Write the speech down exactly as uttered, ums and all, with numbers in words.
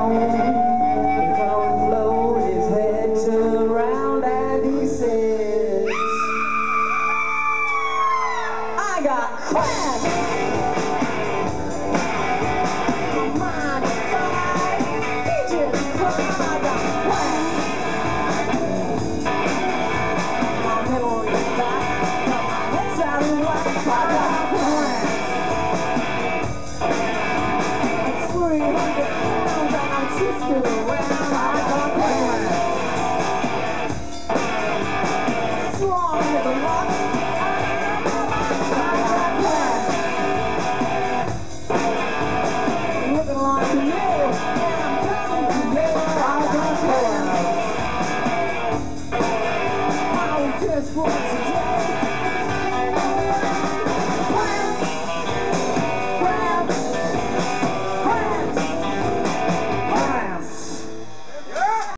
on. The current flowed, his head turned round and he says, I got crack. My mind is fried. He just cried. I got crack. My memory is back. Got my head out of whack. I got crack. Three hundred pounds and I'm twisted.